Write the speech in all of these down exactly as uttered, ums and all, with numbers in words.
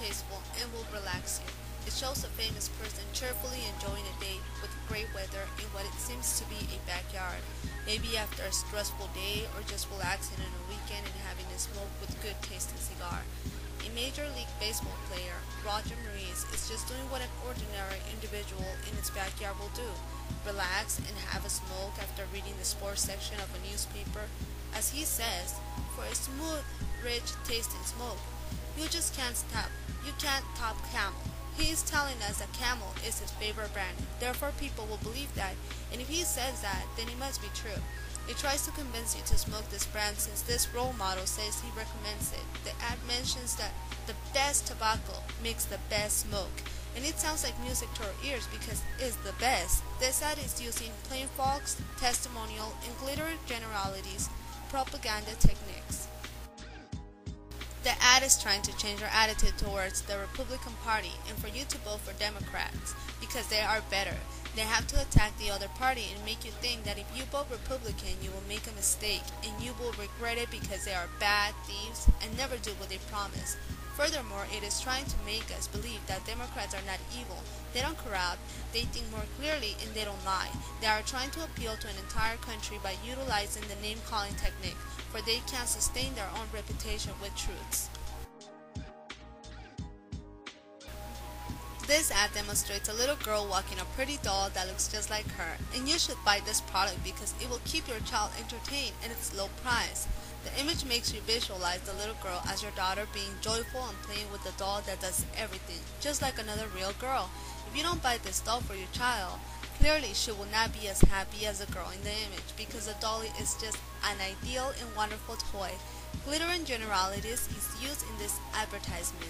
tasteful and will relax you. It shows a famous person cheerfully enjoying a day with great weather in what it seems to be a backyard, maybe after a stressful day or just relaxing on a weekend and having a smoke with good tasting cigar. A Major League Baseball player, Roger Maris, is just doing what an ordinary individual in his backyard will do: relax and have a smoke after reading the sports section of a newspaper. As he says, for a smooth, rich tasting smoke, you just can't stop. You can't top Camel. He is telling us that Camel is his favorite brand, therefore people will believe that, and if he says that, then it must be true. It tries to convince you to smoke this brand since this role model says he recommends it. The ad mentions that the best tobacco makes the best smoke, and it sounds like music to our ears because it's the best. This ad is using plain folks, testimonial, and glitter generalities propaganda techniques. The ad is trying to change your attitude towards the Republican Party and for you to vote for Democrats because they are better. They have to attack the other party and make you think that if you vote Republican you will make a mistake and you will regret it because they are bad thieves and never do what they promise. Furthermore, it is trying to make us believe that Democrats are not evil. They don't corrupt, they think more clearly, and they don't lie. They are trying to appeal to an entire country by utilizing the name-calling technique, for they can't sustain their own reputation with truths. This ad demonstrates a little girl walking a pretty doll that looks just like her, and you should buy this product because it will keep your child entertained at its low price. The image makes you visualize the little girl as your daughter being joyful and playing with the doll that does everything, just like another real girl. If you don't buy this doll for your child, clearly she will not be as happy as the girl in the image because the dolly is just an ideal and wonderful toy. Glitter and Generalities is used in this advertisement.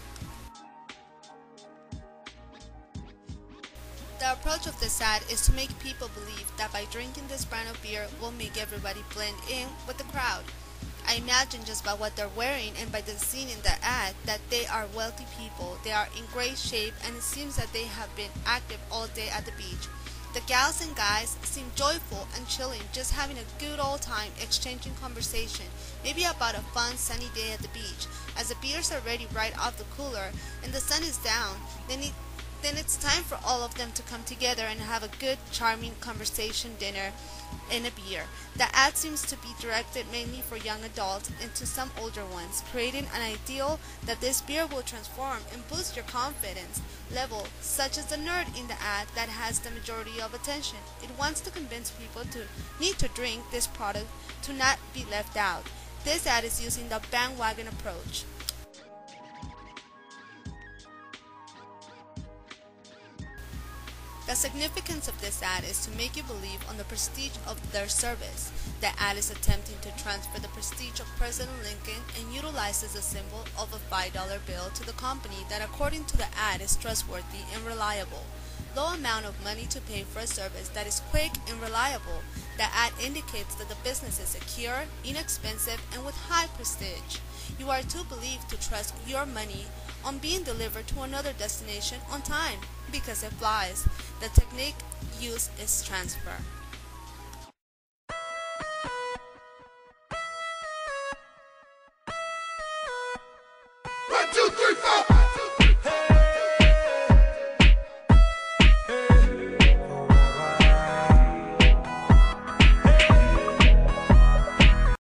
The approach of this ad is to make people believe that by drinking this brand of beer will make everybody blend in with the crowd. I imagine just by what they're wearing and by the scene in the ad that they are wealthy people, they are in great shape, and it seems that they have been active all day at the beach. The gals and guys seem joyful and chilling, just having a good old time exchanging conversation, maybe about a fun sunny day at the beach. As the beers are ready right off the cooler and the sun is down, then it Then it's time for all of them to come together and have a good, charming conversation dinner and a beer. The ad seems to be directed mainly for young adults and to some older ones, creating an ideal that this beer will transform and boost your confidence level, such as the nerd in the ad that has the majority of attention. It wants to convince people to need to drink this product to not be left out. This ad is using the bandwagon approach. The significance of this ad is to make you believe on the prestige of their service. The ad is attempting to transfer the prestige of President Lincoln and utilizes a symbol of a five dollar bill to the company that, according to the ad, is trustworthy and reliable. Low amount of money to pay for a service that is quick and reliable. The ad indicates that the business is secure, inexpensive, and with high prestige. You are to believe to trust your money on being delivered to another destination on time because it flies. The technique used is transfer.